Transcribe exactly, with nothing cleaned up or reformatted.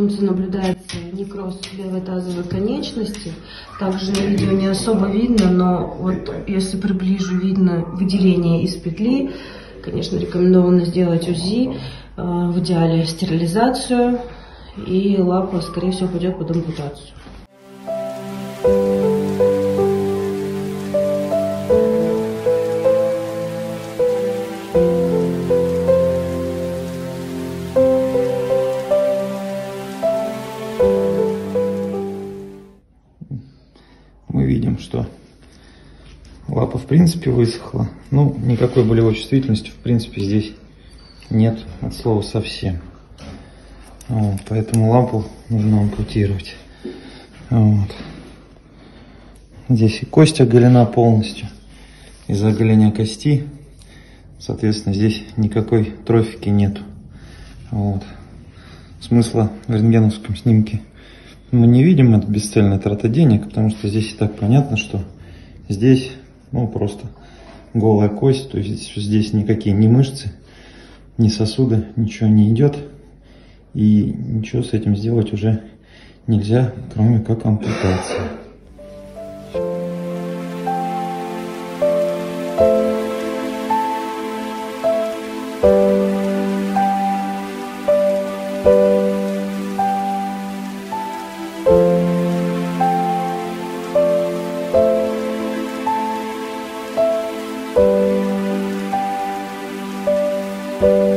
питомца наблюдается некроз левой тазовой конечности. Также на видео не особо видно, но вот если приближу, видно выделение из петли. Конечно, рекомендовано сделать УЗИ, в идеале стерилизацию, и лапа, скорее всего, пойдет под ампутацию. Мы видим, что лапа в принципе высохла. Ну, никакой болевой чувствительности в принципе здесь нет от слова совсем. Вот, поэтому лапу нужно ампутировать. Вот. Здесь и кость оголена полностью. Из-за оголения кости, соответственно, здесь никакой трофики нету. Вот. Смысла в рентгеновском снимке мы не видим, это бесцельная трата денег, потому что здесь и так понятно, что здесь, ну, просто голая кость, то есть здесь никакие ни мышцы, ни сосуды, ничего не идет, и ничего с этим сделать уже нельзя, кроме как ампутация. Thank you.